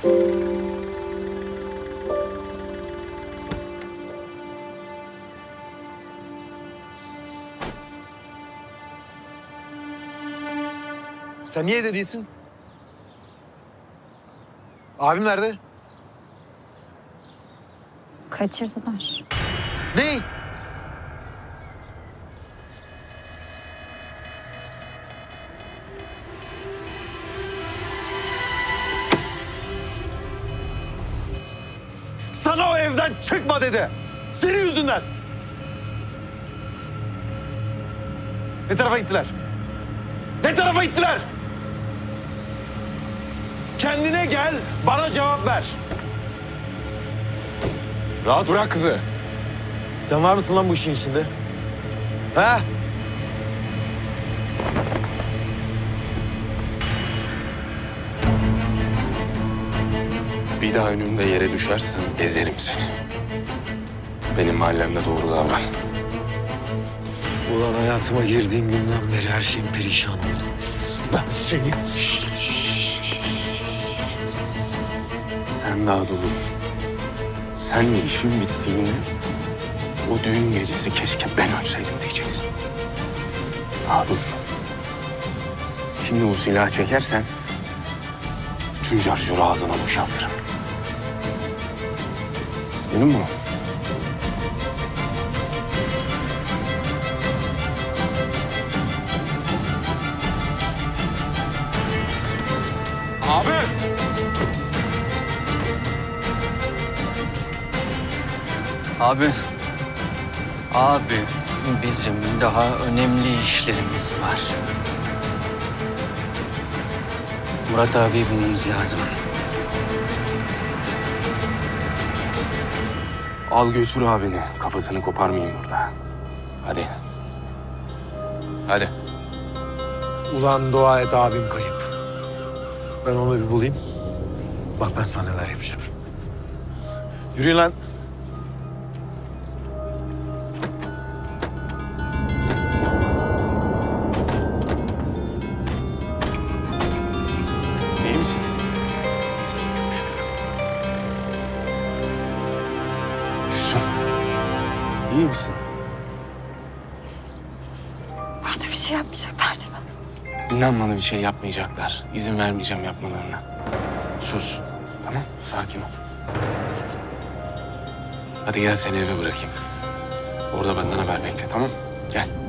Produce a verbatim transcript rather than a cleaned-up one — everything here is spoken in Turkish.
Sen niye evde değilsin? Abim nerede? Kaçırdılar. Ne? Sana o evden çıkma dedi. Senin yüzünden. Ne tarafa gittiler? Ne tarafa gittiler? Kendine gel, bana cevap ver. Rahat bırak kızı. Sen var mısın lan bu işin içinde? Ha? Bir daha önümde yere düşersen ezerim seni. Benim mahallemde doğru davran. Ulan hayatıma girdiğin günden beri her şeyim perişan oldu. Ben seni... Sen daha dur. Senle işin bittiğinde o düğün gecesi keşke ben ölseydim diyeceksin. Daha dur. Şimdi o silahı çekersen bütün şarjörü ağzına boşaltırım. Duydun mu? Abi! Abi, abi bizim daha önemli işlerimiz var. Murat abi bulmamız lazım. Al götür abini. Kafasını koparmayayım burada. Hadi. Hadi. Ulan dua et abim kayıp. Ben onu bir bulayım. Bak ben sana neler yapacağım. Yürüyün lan. İyi misin? Çok şükür. Füsun. İyi misin? Burada bir şey yapmayacaklar değil mi? İnan bana bir şey yapmayacaklar. İzin vermeyeceğim yapmalarına. Sus. Tamam, sakin ol. Hadi gel seni eve bırakayım. Orada benden haber bekle, tamam mı? Gel.